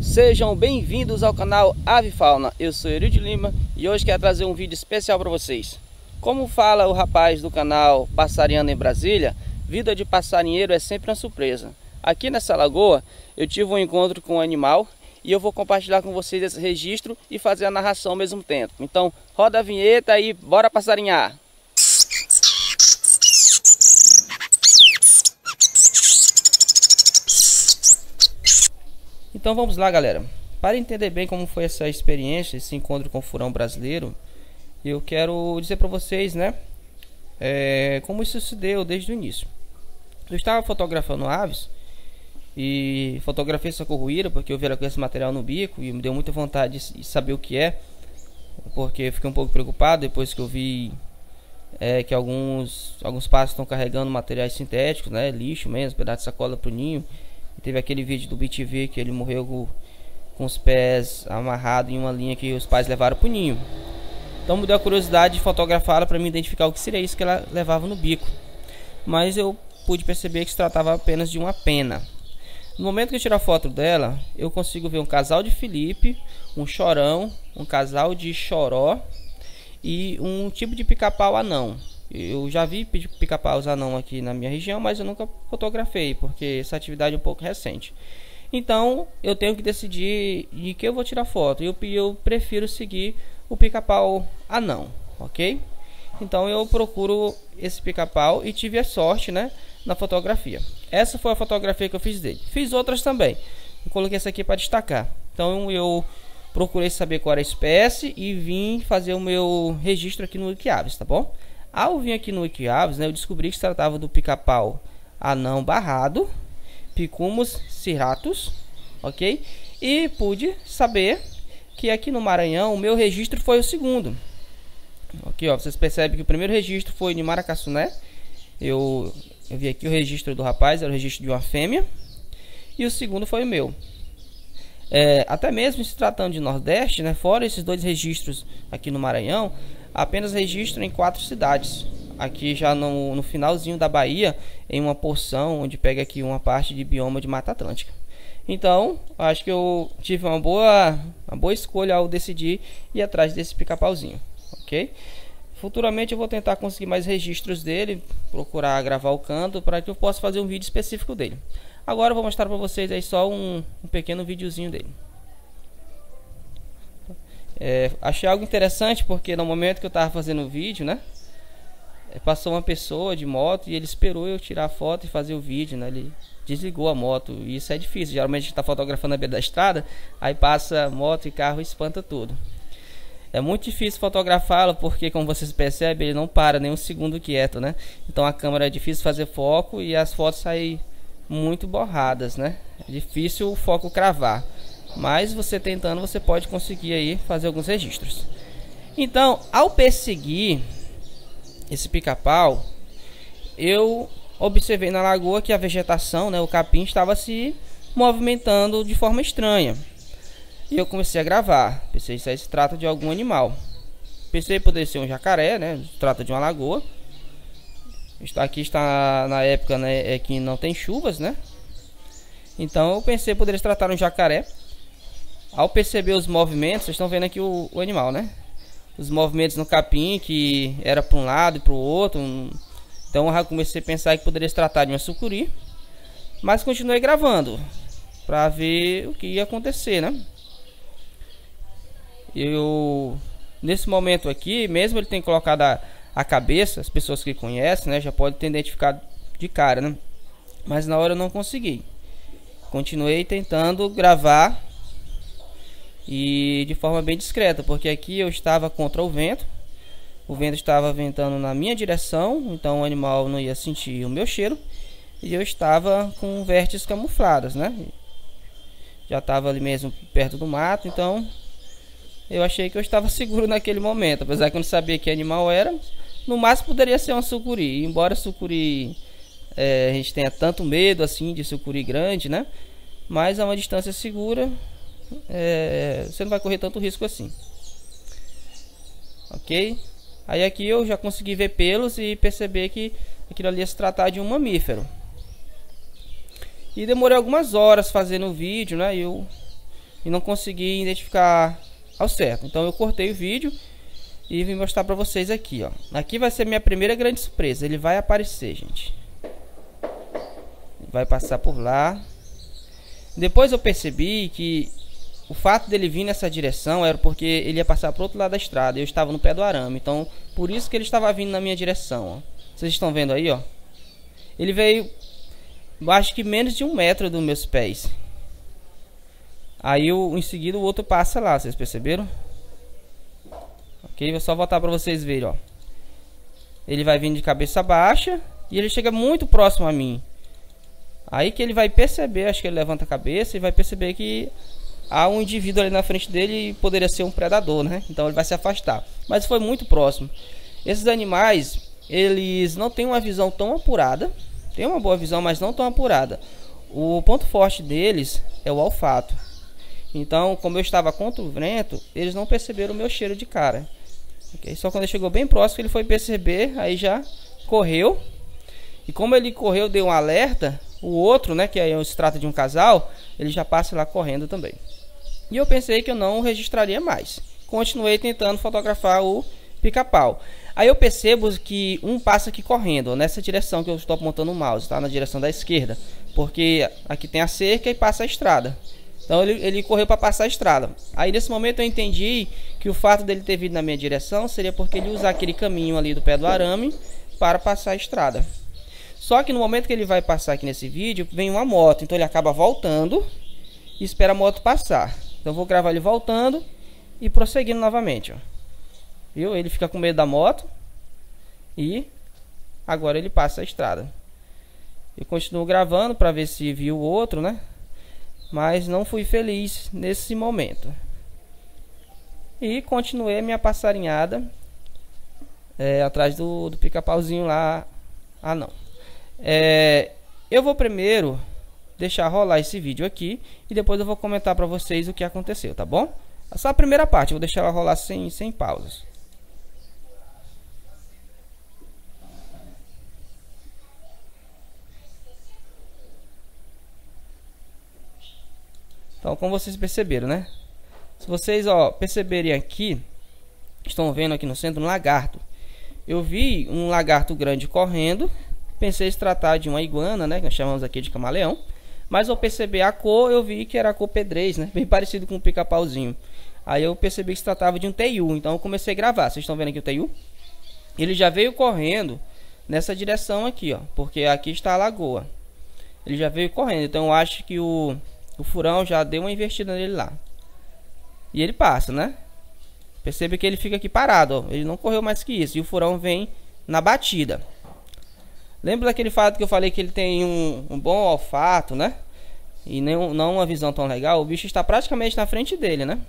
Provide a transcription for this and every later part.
Sejam bem-vindos ao canal Ave Fauna. Eu sou Eurídio Lima e hoje quero trazer um vídeo especial para vocês. Como fala o rapaz do canal Passariando em Brasília, vida de passarinheiro é sempre uma surpresa. Aqui nessa lagoa eu tive um encontro com um animal e eu vou compartilhar com vocês esse registro e fazer a narração ao mesmo tempo. Então roda a vinheta e bora passarinhar! Então vamos lá, galera. Para entender bem como foi essa experiência, esse encontro com o furão brasileiro, eu quero dizer para vocês, né, como isso se deu desde o início. Eu estava fotografando aves e fotografei essa corruíra porque eu vi ela com esse material no bico e me deu muita vontade de saber o que é, porque eu fiquei um pouco preocupado depois que eu vi que alguns pássaros estão carregando materiais sintéticos, né, lixo mesmo, pedaço de sacola para o ninho. Teve aquele vídeo do BTV que ele morreu com os pés amarrados em uma linha que os pais levaram para o ninho. Então me deu a curiosidade de fotografá-la para me identificar o que seria isso que ela levava no bico. Mas eu pude perceber que se tratava apenas de uma pena. No momento que eu tiro a foto dela, eu consigo ver um casal de Felipe, um chorão, um casal de choró e um tipo de pica-pau anão. Eu já vi pica-paus anão aqui na minha região, mas eu nunca fotografei, porque essa atividade é um pouco recente. Então eu tenho que decidir de que eu vou tirar foto. Eu prefiro seguir o pica-pau anão, ok? Então eu procuro esse pica-pau e tive a sorte, né, na fotografia. Essa foi a fotografia que eu fiz dele. Fiz outras também. Eu coloquei essa aqui para destacar. Então eu procurei saber qual era a espécie e vim fazer o meu registro aqui no Wikiaves, tá bom? Ao vir aqui no Wikiaves, né, eu descobri que se tratava do pica-pau anão barrado, Picumus cirratus, ok? E pude saber que aqui no Maranhão o meu registro foi o segundo. Aqui, ó, vocês percebem que o primeiro registro foi de Maracassuné. Eu vi aqui o registro do rapaz, era o registro de uma fêmea. E o segundo foi o meu. Até mesmo se tratando de Nordeste, né, fora esses dois registros aqui no Maranhão, apenas registro em 4 cidades. Aqui já no finalzinho da Bahia, em uma porção onde pega aqui uma parte de bioma de Mata Atlântica. Então, acho que eu tive uma boa escolha ao decidir ir atrás desse pica-pauzinho, ok? Futuramente eu vou tentar conseguir mais registros dele, procurar gravar o canto para que eu possa fazer um vídeo específico dele. Agora eu vou mostrar para vocês aí só um pequeno videozinho dele. Achei algo interessante porque no momento que eu estava fazendo o vídeo, né, passou uma pessoa de moto e ele esperou eu tirar a foto e fazer o vídeo, né, ele desligou a moto e isso é difícil, geralmente a gente está fotografando na beira da estrada, aí passa moto e carro e espanta tudo. É muito difícil fotografá-lo porque, como vocês percebem, ele não para nem um segundo quieto, né, então a câmera é difícil fazer foco e as fotos saem muito borradas, né, é difícil o foco cravar. Mas você tentando, você pode conseguir aí fazer alguns registros. Então, ao perseguir esse pica-pau, eu observei na lagoa que a vegetação, né, o capim estava se movimentando de forma estranha. E eu comecei a gravar. Pensei, isso aí se trata de algum animal. Pensei que poderia ser um jacaré, né? Se trata de uma lagoa. Aqui está na época, né, que não tem chuvas, né? Então eu pensei que poderia se tratar de um jacaré. Ao perceber os movimentos, vocês estão vendo aqui o animal, né? Os movimentos no capim, que era para um lado e para o outro. Então eu já comecei a pensar que poderia se tratar de uma sucuri. Mas continuei gravando para ver o que ia acontecer, né? Nesse momento aqui, mesmo ele tem colocado a cabeça, as pessoas que conhecem, né, já podem ter identificado de cara, né? Mas na hora eu não consegui. Continuei tentando gravar e de forma bem discreta, porque aqui eu estava contra o vento estava ventando na minha direção, então o animal não ia sentir o meu cheiro e eu estava com vestes camufladas, né? Já estava ali mesmo perto do mato, então eu achei que eu estava seguro naquele momento, apesar que eu não sabia que animal era. No máximo poderia ser uma sucuri, embora sucuri a gente tenha tanto medo assim de sucuri grande, né? Mas a uma distância segura, você não vai correr tanto risco assim, ok? Aí aqui eu já consegui ver pelos e perceber que aquilo ali ia se tratar de um mamífero. E demorei algumas horas fazendo o vídeo, né? Eu e não consegui identificar ao certo. Então eu cortei o vídeo e vim mostrar para vocês aqui, ó. Aqui vai ser minha primeira grande surpresa. Ele vai aparecer, gente. Vai passar por lá. Depois eu percebi que o fato dele vir nessa direção era porque ele ia passar para o outro lado da estrada. Eu estava no pé do arame, então por isso que ele estava vindo na minha direção, ó. Vocês estão vendo aí, ó. Ele veio, acho que menos de 1 metro dos meus pés. Aí em seguida o outro passa lá, vocês perceberam? Ok, vou só voltar para vocês verem, ó. Ele vai vindo de cabeça baixa e ele chega muito próximo a mim. Aí que ele vai perceber, acho que ele levanta a cabeça e vai perceber que há um indivíduo ali na frente dele e poderia ser um predador, né? Então ele vai se afastar. Mas foi muito próximo. Esses animais, eles não têm uma visão tão apurada. Tem uma boa visão, mas não tão apurada. O ponto forte deles é o olfato. Então, como eu estava contra o vento, eles não perceberam o meu cheiro de cara. Okay? Só quando ele chegou bem próximo, ele foi perceber, aí já correu. E como ele correu, deu um alerta, o outro, né, que aí se trata de um casal, ele já passa lá correndo também. E eu pensei que eu não registraria mais. Continuei tentando fotografar o pica-pau. Aí eu percebo que um passa aqui correndo, nessa direção que eu estou apontando o mouse, tá? Na direção da esquerda. Porque aqui tem a cerca e passa a estrada. Então ele correu para passar a estrada. Aí nesse momento eu entendi que o fato dele ter vindo na minha direção seria porque ele ia usar aquele caminho ali do pé do arame para passar a estrada. Só que no momento que ele vai passar aqui nesse vídeo, vem uma moto. Então ele acaba voltando e espera a moto passar. Então eu vou gravar ele voltando e prosseguindo novamente, ó. Viu? Ele fica com medo da moto e agora ele passa a estrada. Eu continuo gravando para ver se viu o outro, né? Mas não fui feliz nesse momento. E continuei a minha passarinhada atrás do pica-pauzinho lá. Ah, não. Eu vou primeiro deixar rolar esse vídeo aqui e depois eu vou comentar para vocês o que aconteceu, tá bom? Só a primeira parte, eu vou deixar ela rolar sem pausas. Então, como vocês perceberam, né? Se vocês, ó, perceberem aqui, estão vendo aqui no centro um lagarto. Eu vi um lagarto grande correndo. Pensei se tratar de uma iguana, né? Que nós chamamos aqui de camaleão. Mas ao perceber a cor, eu vi que era a cor pedrez, né? Bem parecido com o pica-pauzinho. Aí eu percebi que se tratava de um teiu. Então eu comecei a gravar. Vocês estão vendo aqui o teiu? Ele já veio correndo nessa direção aqui, ó. Porque aqui está a lagoa. Ele já veio correndo. Então eu acho que o furão já deu uma investida nele lá. E ele passa, né? Percebe que ele fica aqui parado, ó. Ele não correu mais que isso. E o furão vem na batida. Lembra daquele fato que eu falei que ele tem um bom olfato, né? E não uma visão tão legal. O bicho está praticamente na frente dele, né?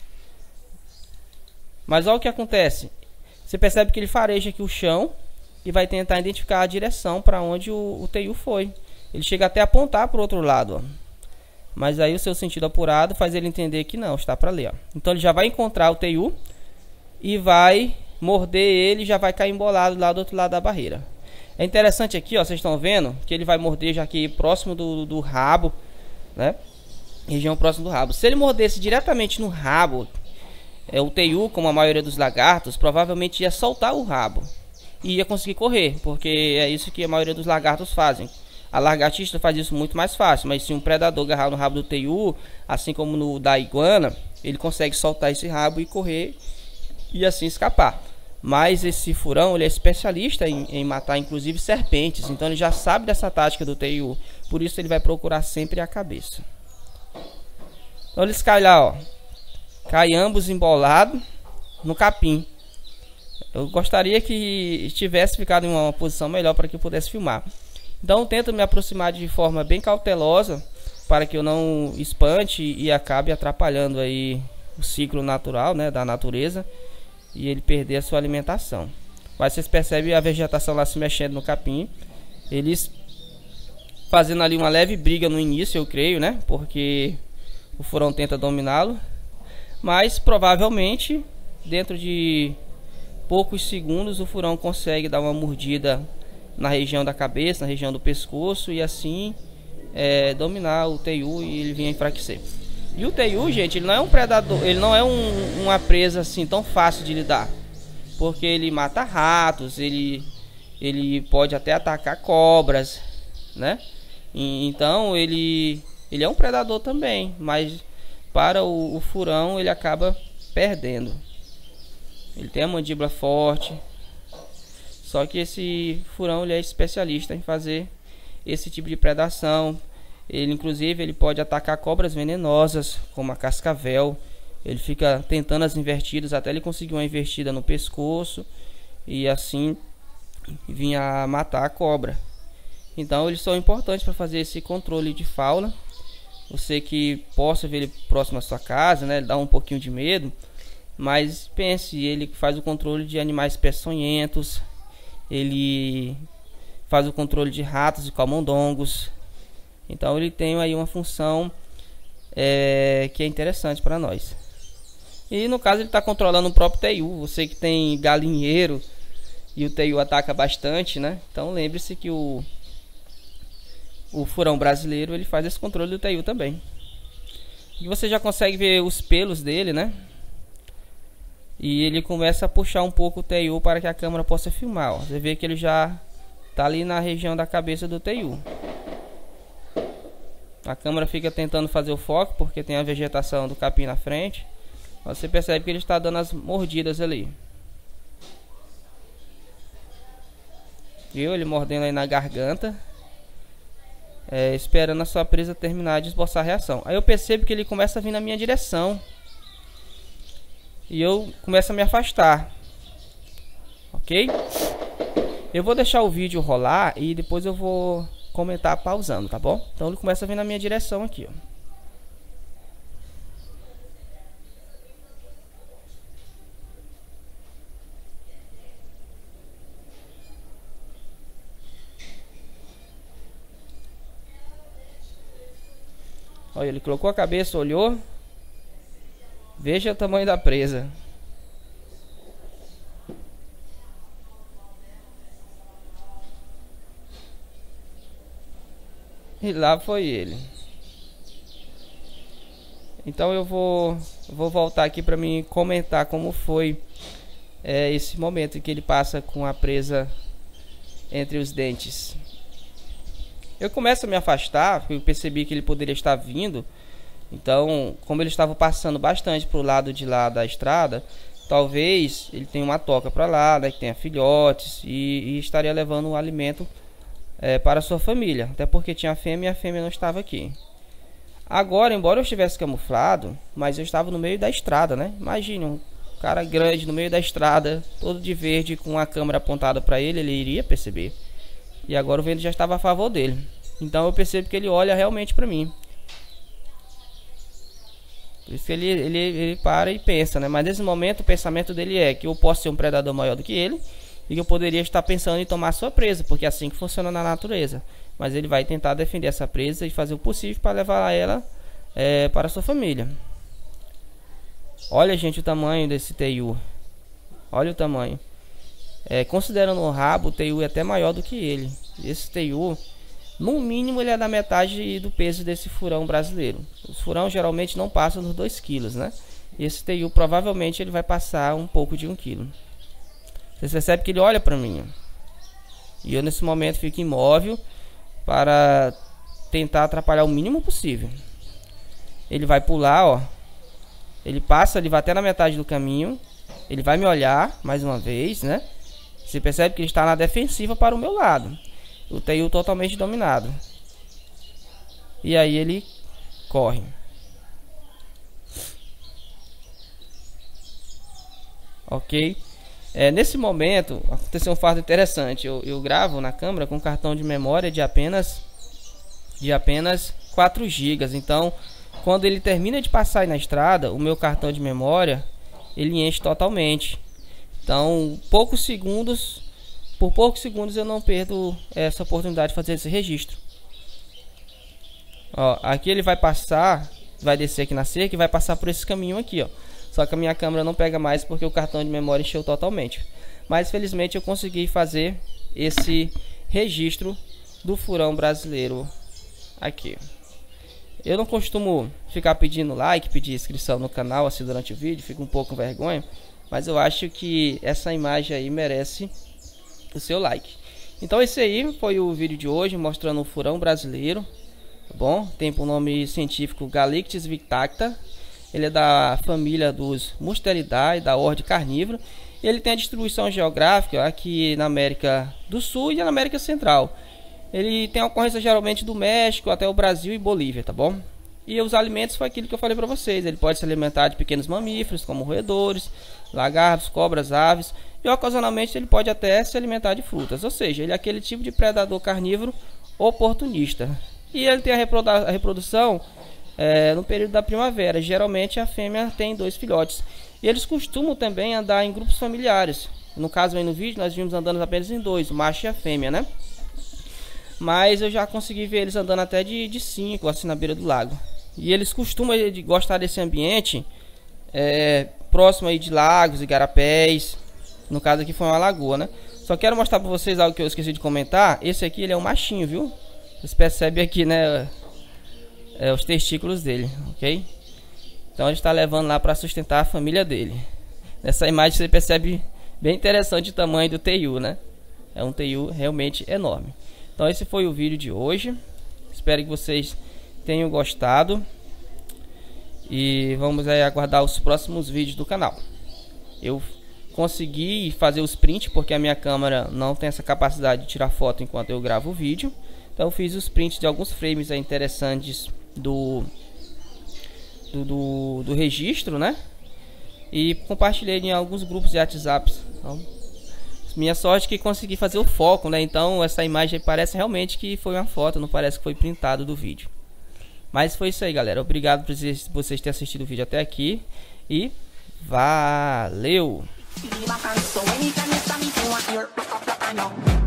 Mas olha o que acontece. Você percebe que ele fareja aqui o chão e vai tentar identificar a direção para onde o teiu foi. Ele chega até a apontar para o outro lado, ó. Mas aí o seu sentido apurado faz ele entender que não, está para ali, ó. Então ele já vai encontrar o teiu e vai morder ele e já vai cair embolado lá do outro lado da barreira. É interessante aqui, ó, vocês estão vendo que ele vai morder já aqui próximo do rabo, né? Região próxima do rabo. Se ele mordesse diretamente no rabo, o teiu, como a maioria dos lagartos, provavelmente ia soltar o rabo e ia conseguir correr, porque é isso que a maioria dos lagartos fazem. A lagartixa faz isso muito mais fácil, mas se um predador agarrar no rabo do teiu, assim como no da iguana, ele consegue soltar esse rabo e correr e assim escapar. Mas esse furão, ele é especialista em matar inclusive serpentes, então ele já sabe dessa tática do teiu, por isso ele vai procurar sempre a cabeça. Então eles caem lá, ó, caem ambos embolados no capim. Eu gostaria que tivesse ficado em uma posição melhor para que eu pudesse filmar. Então eu tento me aproximar de forma bem cautelosa para que eu não espante e acabe atrapalhando aí o ciclo natural, né, da natureza, e ele perder a sua alimentação. Mas vocês percebem a vegetação lá se mexendo no capim. Eles fazendo ali uma leve briga no início, eu creio, né? Porque o furão tenta dominá-lo. Mas provavelmente dentro de poucos segundos o furão consegue dar uma mordida na região da cabeça, na região do pescoço, e assim dominar o teiu e ele vinha enfraquecer. E o TU, gente, ele não é um predador, ele não é uma presa assim tão fácil de lidar, porque ele mata ratos, ele pode até atacar cobras, né? Então ele é um predador também, mas para o furão ele acaba perdendo. Ele tem a mandíbula forte, só que esse furão ele é especialista em fazer esse tipo de predação. Ele inclusive ele pode atacar cobras venenosas, como a cascavel. Ele fica tentando as invertidas até ele conseguir uma invertida no pescoço e assim vir a matar a cobra. Então eles são importantes para fazer esse controle de fauna. Você que possa ver ele próximo à sua casa, né? Ele dá um pouquinho de medo, mas pense, ele faz o controle de animais peçonhentos, ele faz o controle de ratos e camundongos. Então ele tem aí uma função que é interessante para nós. E no caso ele está controlando o próprio TU. Você que tem galinheiro e o TU ataca bastante, né? Então lembre-se que o furão brasileiro ele faz esse controle do TU também. E você já consegue ver os pelos dele, né? E ele começa a puxar um pouco o TU para que a câmera possa filmar, ó. Você vê que ele já está ali na região da cabeça do TU. A câmera fica tentando fazer o foco porque tem a vegetação do capim na frente. Você percebe que ele está dando as mordidas ali. Viu? Ele mordendo aí na garganta, esperando a sua presa terminar de esboçar a reação. Aí eu percebo que ele começa a vir na minha direção e eu começo a me afastar. Ok? Eu vou deixar o vídeo rolar e depois eu vou comentar pausando, tá bom? Então ele começa a vir na minha direção aqui, ó. Olha, ele colocou a cabeça, olhou. Veja o tamanho da presa. E lá foi ele. Então eu vou voltar aqui para mim comentar como foi esse momento em que ele passa com a presa entre os dentes. Eu começo a me afastar, porque eu percebi que ele poderia estar vindo. Então, como ele estava passando bastante para o lado de lá da estrada, talvez ele tenha uma toca para lá, né, que tenha filhotes e estaria levando um alimento para a sua família. Até porque tinha fêmea e a fêmea não estava aqui. Agora, embora eu estivesse camuflado, mas eu estava no meio da estrada, né? Imagine um cara grande no meio da estrada, todo de verde, com a câmera apontada para ele, ele iria perceber. E agora o vento já estava a favor dele. Então eu percebo que ele olha realmente para mim. Por isso que ele para e pensa, né? Mas nesse momento o pensamento dele é que eu posso ser um predador maior do que ele e que eu poderia estar pensando em tomar sua presa, porque é assim que funciona na natureza. Mas ele vai tentar defender essa presa e fazer o possível para levar ela para a sua família. Olha, gente, o tamanho desse TU. Olha o tamanho. Considerando o rabo, o TU é até maior do que ele. Esse TU, no mínimo, ele é da metade do peso desse furão brasileiro. Os furão geralmente não passam dos 2 kg, né? E esse TU provavelmente ele vai passar um pouco de 1 kg. Você percebe que ele olha para mim. E eu nesse momento fico imóvel para tentar atrapalhar o mínimo possível. Ele vai pular, ó. Ele passa, ele vai até na metade do caminho. Ele vai me olhar mais uma vez, né? Você percebe que ele está na defensiva para o meu lado. O TU totalmente dominado. E aí ele corre. Ok? Nesse momento aconteceu um fato interessante. Eu gravo na câmera com um cartão de memória de apenas 4 GB. Então, quando ele termina de passar aí na estrada, o meu cartão de memória ele enche totalmente. Então, por poucos segundos eu não perdo essa oportunidade de fazer esse registro. Ó, aqui ele vai passar, vai descer aqui na cerca e vai passar por esse caminho aqui, ó. Só que a minha câmera não pega mais porque o cartão de memória encheu totalmente. Mas felizmente eu consegui fazer esse registro do furão brasileiro aqui. Eu não costumo ficar pedindo like, pedir inscrição no canal assim durante o vídeo, fico um pouco com vergonha, mas eu acho que essa imagem aí merece o seu like. Então esse aí foi o vídeo de hoje mostrando o furão brasileiro, tá bom? Tem por nome científico Galictis victacta. Ele é da família dos Musteridae, da ordem carnívora. Ele tem a distribuição geográfica aqui na América do Sul e na América Central. Ele tem a ocorrência geralmente do México até o Brasil e Bolívia, tá bom? E os alimentos foi aquilo que eu falei para vocês. Ele pode se alimentar de pequenos mamíferos, como roedores, lagartos, cobras, aves. E ocasionalmente ele pode até se alimentar de frutas. Ou seja, ele é aquele tipo de predador carnívoro oportunista. E ele tem a reprodução no período da primavera. Geralmente a fêmea tem 2 filhotes. E eles costumam também andar em grupos familiares. No caso aí no vídeo nós vimos andando apenas em 2, o macho e a fêmea, né? Mas eu já consegui ver eles andando até de 5, assim na beira do lago. E eles costumam gostar desse ambiente próximo aí de lagos, igarapés. No caso aqui foi uma lagoa, né? Só quero mostrar para vocês algo que eu esqueci de comentar. Esse aqui ele é um machinho, viu? Vocês percebem aqui, né? Os testículos dele, ok? Então ele está levando lá para sustentar a família dele. Nessa imagem você percebe bem interessante o tamanho do teiu, né? É um teiu realmente enorme. Então esse foi o vídeo de hoje. Espero que vocês tenham gostado. E vamos aí aguardar os próximos vídeos do canal. Eu consegui fazer os prints porque a minha câmera não tem essa capacidade de tirar foto enquanto eu gravo o vídeo. Então eu fiz os prints de alguns frames aí interessantes do registro, né? E compartilhei em alguns grupos de WhatsApp. Então, minha sorte é que consegui fazer o foco, né? Então essa imagem parece realmente que foi uma foto, não parece que foi printado do vídeo. Mas foi isso aí, galera. Obrigado por vocês terem assistido o vídeo até aqui. E valeu!